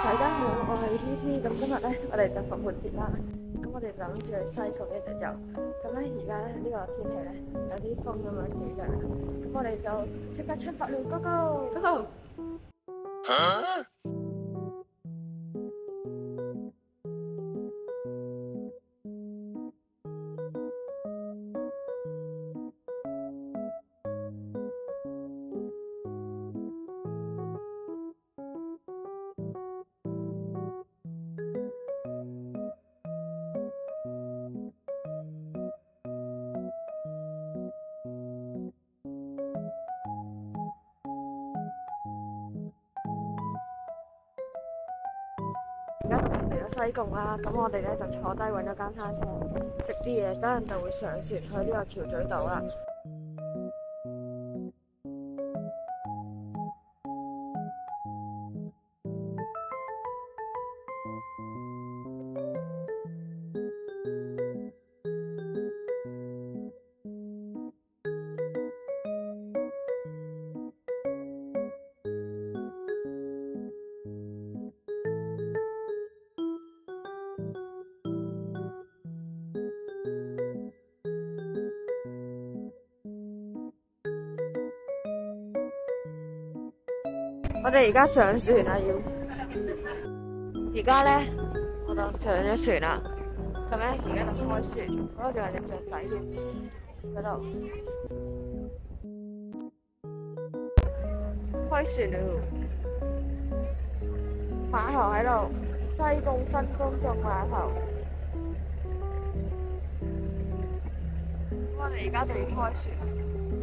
大家好，我係 TT，咁今日咧我哋就復活節啦，咁我哋就諗住去西貢一日遊，咁咧而家咧呢個天氣咧有啲風咁樣幾涼，咁我哋就即刻出發了，Go Go Go Go！而家嚟咗西貢啦，咁我哋咧就坐低揾咗間餐廳食啲嘢，等陣就會上船去呢個橋咀島啦。我哋而家上船啦，而家咧我就上咗船啦，咁咧而家就開船，嗰度仲有隻雀仔添，嗰度開船了，碼頭喺度，西貢新公眾碼頭，我哋而家就要開船。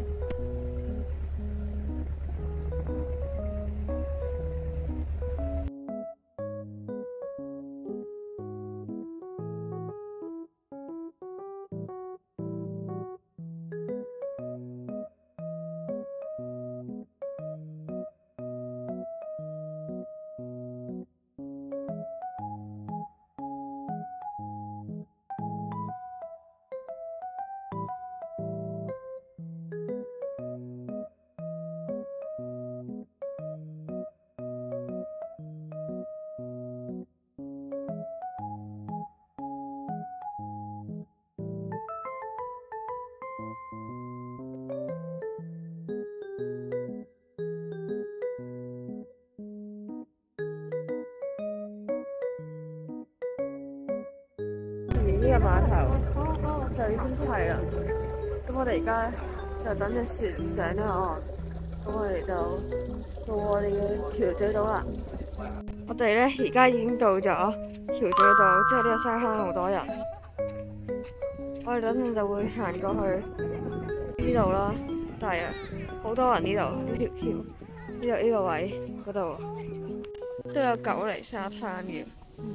呢個碼頭就已經係啦，咁我哋而家咧就等隻船上咗岸，咁我哋就到我哋嘅橋咀島啦。我哋咧而家已經到咗橋咀島，即係呢個沙坑好多人。我哋等陣就會行過去呢度啦，大約好多人呢度，呢條橋呢個位嗰度都有狗嚟沙灘嘅。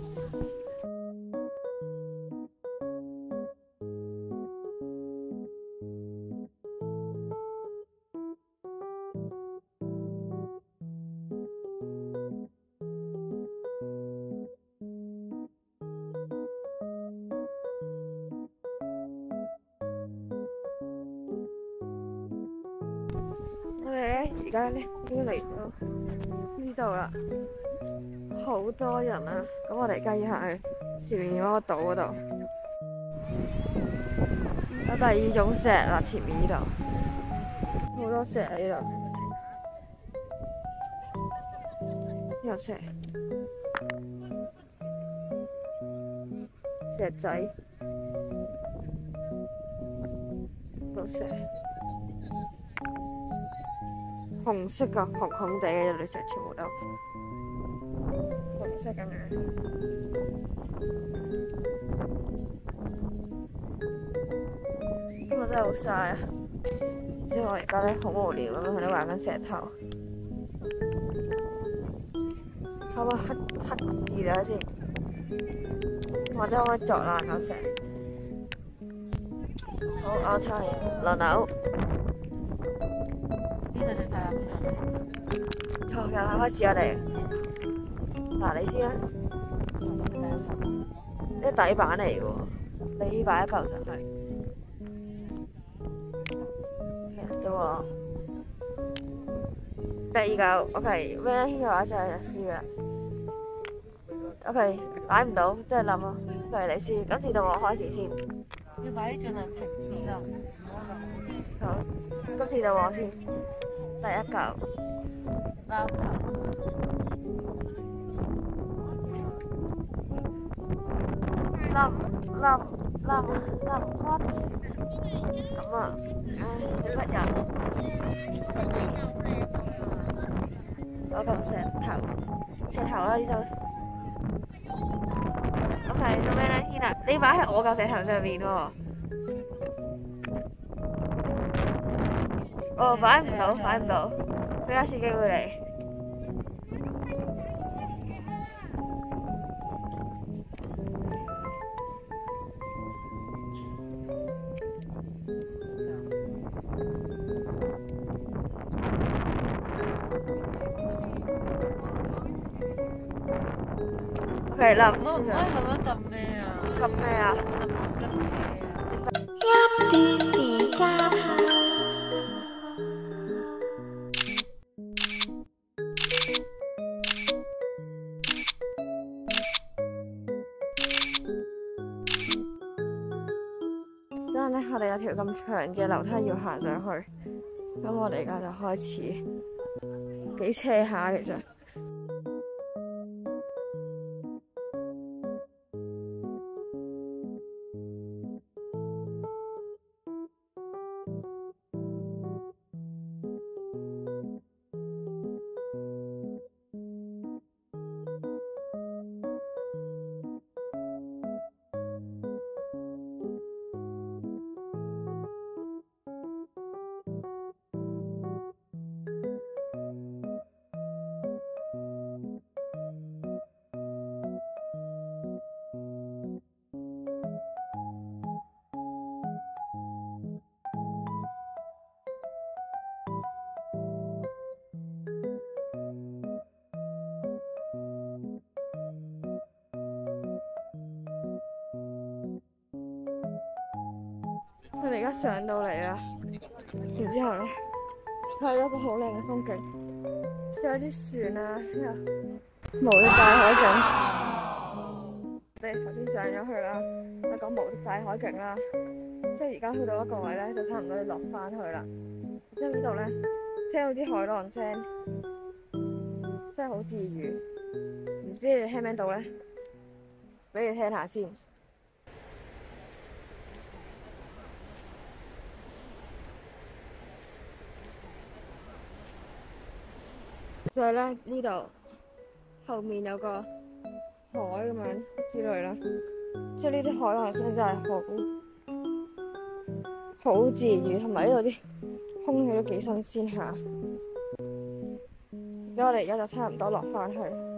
我哋咧而家咧已經嚟到呢度啦，好多人啊！咁我哋而家要行去前面嗰個島嗰度，就係呢種石啦，前面呢度好多石喺呢度，呢個石仔，個石。紅色噶，紅紅地嘅綠石全部都紅色咁樣。今日真係好曬啊！之後我而家咧好無聊咁樣喺度玩緊石頭，可唔可以黑字咗先？或者可唔可以鑿爛嚿石？好，我猜輪流。好，由頭開始我哋。嗱，你先啦。呢底板嚟嘅喎，你擺一嚿上去。得喎。第二嚿，OK，咩嘅話就係試啦。 OK， 擺唔到，即係諗咯。嚟你先，今次到我開始先。 要擺啲盡量平啲㗎， 好，今次到我先。第一嚿包頭。 粒 what？ 咁啊，你乜人？攞嚿石頭啦呢度。OK， 做咩咧？天啊，你擺喺我嚿石頭上面喎。哦，擺唔到，俾多次機會你。OK， 啦，唔可以咁樣撳咩啊？ 撳咩啊？ 撳斜啊！ 一段時間後，等陣咧，我哋有條咁長嘅樓梯要行上去，咁我哋而家就開始，幾斜下其實。我哋而家上到嚟啦，然之後咧睇到一個好靚嘅風景，有啲船啊，無敵大海景。我哋頭先上咗去啦，我講無敵大海景啦，即係而家去到一個位咧，就差唔多要落翻去啦。即係呢度咧，聽到啲海浪聲，真係好治癒。唔知你哋聽唔聽到咧？俾你聽下先。就係咧呢度後面有個海咁樣之類啦，即係呢啲海浪聲真係好治癒，同埋呢度啲空氣都幾新鮮下。咁我哋而家就差唔多落翻去。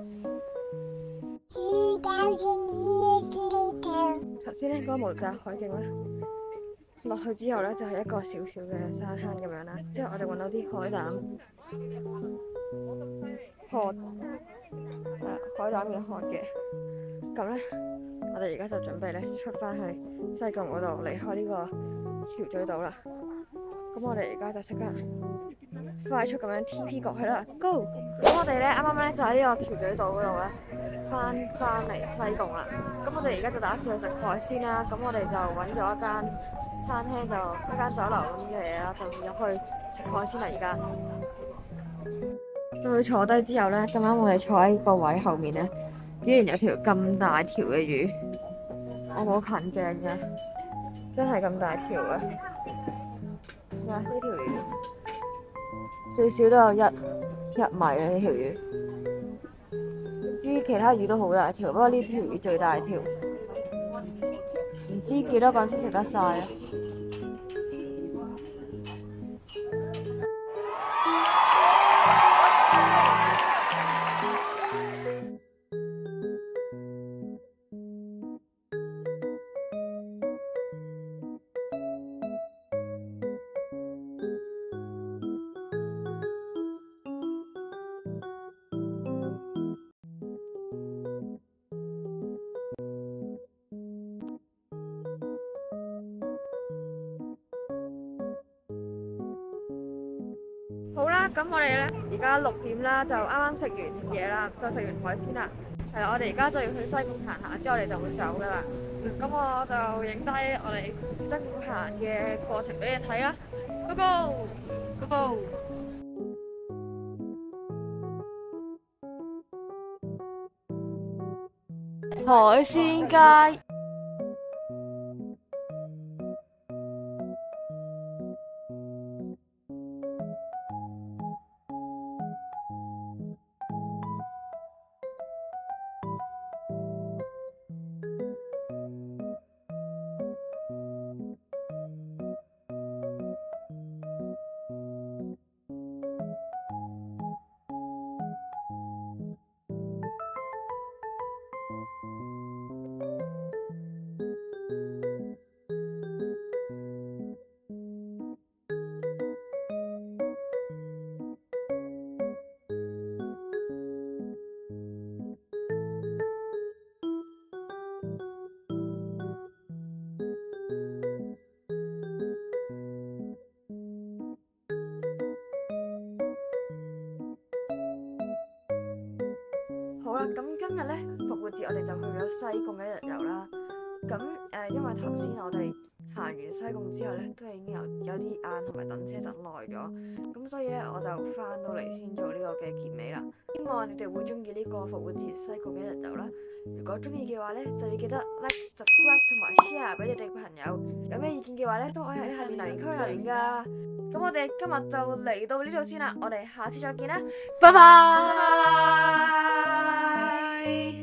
頭先咧嗰個無敵海景咧，落去之後咧就係一個小小嘅沙灘咁樣啦。之後我哋揾到啲海膽殼，海膽嘅殼嘅。咁咧，我哋而家就準備咧出翻去西貢嗰度，離開呢個橋咀島啦。咁我哋而家就即刻快速咁樣 TP 過去啦 ，Go！ 咁我哋咧啱啱咧就喺呢個橋咀島嗰度咧翻嚟西貢啦。咁我哋而家就打算去食海鮮啦。咁我哋就揾咗一間餐廳，就一間酒樓咁嘅嘢啦，就入去食海鮮啦。而家到佢坐低之後咧，咁啱我哋坐喺個位後面咧，竟然有條咁大條嘅魚，我好近鏡嘅，真係咁大條嘅。呢條魚最少都有一米啊！呢條魚，啲其他魚都好大條，不過呢條魚最大條，唔知幾多個人先食得晒啊！好啦，咁我哋咧而家6點啦，就啱啱食完嘢啦，就食完海鮮啦。 係啦，我哋而家就要去西貢行下，之後我哋就會走噶啦。咁我就影低我哋西貢行嘅過程俾你睇啦。Go go go go！ 海鮮街。好啦，咁今日咧復活節我哋就去咗西貢一日遊啦。咁因為頭先我哋行完西貢之後咧，都係已經有啲晏同埋等車等耐咗，咁所以咧我就翻到嚟先做呢個嘅結尾啦。希望你哋會中意呢個復活節西貢一日遊啦。如果中意嘅話咧，就要記得 like、subscribe 同埋 share 俾你哋嘅朋友。有咩意見嘅話咧，都可以喺下面留言區留言噶。咁我哋今日就嚟到呢度先啦，我哋下次再見啦，拜拜。